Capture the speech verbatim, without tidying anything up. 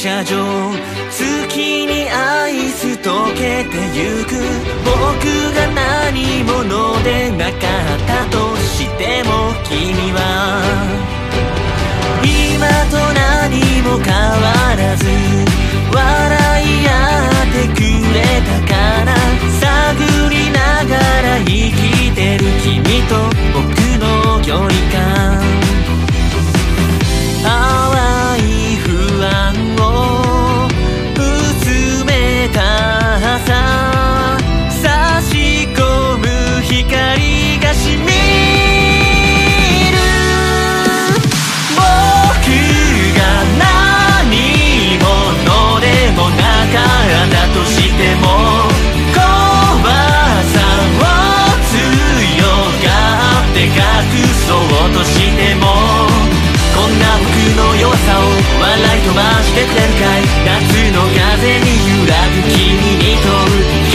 車場、月にアイス溶けてゆく。僕が何者でなかったとしても君は今と何も変わらず笑い合ってくれたから、探りながら生きてる君と僕の距離感、淡い不安を薄めた朝、差し込む光がしみる。僕が何者でもなかったとしても、怖さを強がって隠そうとしても、こんな僕の弱さを笑い飛ばしてくれるかい。夏の風に揺らぐ君に問う